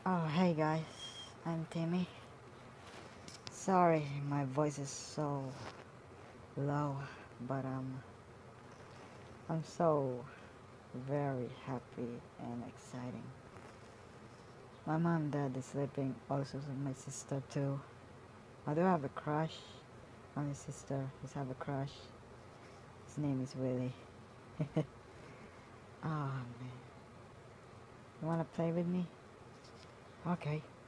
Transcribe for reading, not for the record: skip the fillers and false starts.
Oh, hey guys, I'm Timmy. Sorry, my voice is so low, but I'm so very happy and exciting. My mom and dad is sleeping, also my sister too. I do have a crush on my sister. He's have a crush. His name is Willie. Oh man, you wanna play with me? Okay.